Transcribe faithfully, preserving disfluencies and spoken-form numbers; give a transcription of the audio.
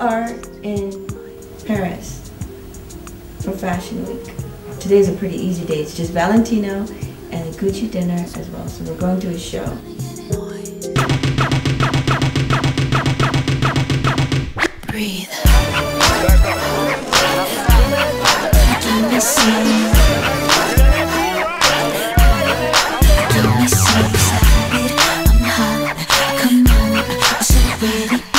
are in Paris for Fashion Week. Today's a pretty easy day. It's just Valentino and a Gucci dinner as well. So we're going to a show. Breathe. Give me some. Give me some. I'm hot. Come on. I'm so ready.